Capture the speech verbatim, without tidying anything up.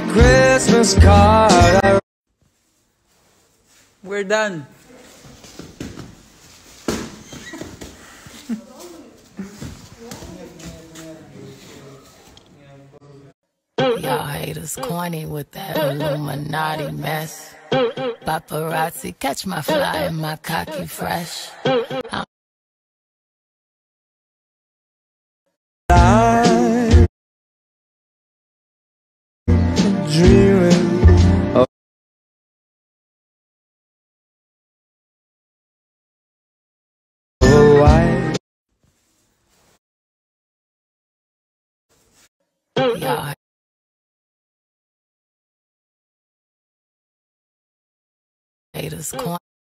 Christmas card. We're done. Y'all haters corny with that Illuminati mess. Paparazzi, catch my fly and my cocky fresh. I'm Dreaming of a white. y'all haters corny.